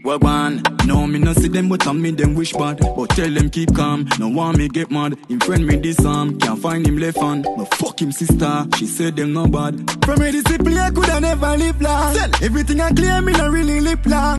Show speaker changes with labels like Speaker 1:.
Speaker 1: Wagwan, no me no see them but I me them wish bad. But tell them keep calm, no want me get mad. Him friend me this arm, can't find him left hand. No fuck him sister, she said them no bad. From me discipline I coulda never live last. Everything I claim me no really lip lock.